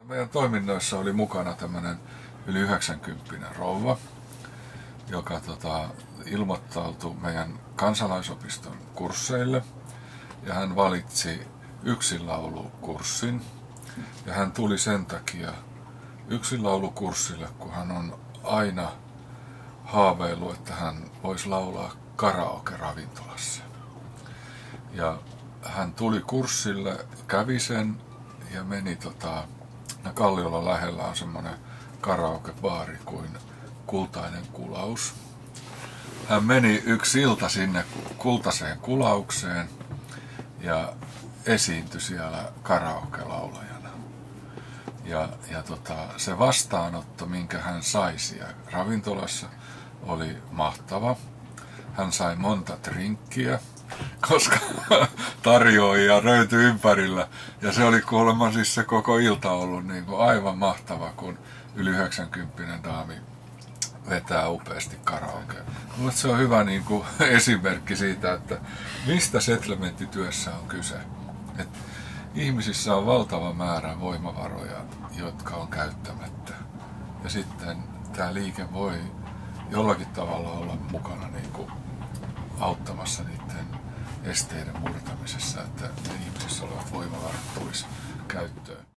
Meidän toiminnoissa oli mukana tämmöinen yli 90 rouva, joka ilmoittautui meidän kansalaisopiston kursseille. Ja hän valitsi yksinlaulukurssin. Ja hän tuli sen takia yksinlaulukurssille, kun hän on aina haaveillut, että hän voisi laulaa karaoke-ravintolassa. Ja hän tuli kurssille, kävi sen ja meni Kalliolla lähellä on semmoinen karaokebaari kuin Kultainen Kulaus. Hän meni yksi ilta sinne Kultaiseen Kulaukseen ja esiintyi siellä karaoke-laulajana. Ja se vastaanotto, minkä hän sai siellä ravintolassa, oli mahtava. Hän sai monta drinkkiä, koska tarjoajia röytyi ympärillä. Ja se oli kuulemma siis se koko ilta ollut niin kuin aivan mahtava, kun yli 90 daami vetää upeasti karaokea. Mutta se on hyvä niin kuin esimerkki siitä, että mistä settlementtityössä on kyse. Et ihmisissä on valtava määrä voimavaroja, jotka on käyttämättä. Ja sitten tämä liike voi jollakin tavalla olla mukana niin kuin auttamassa niiden esteiden murtamisessa, että ihmisissä olevat voimavarat tulisi käyttöön.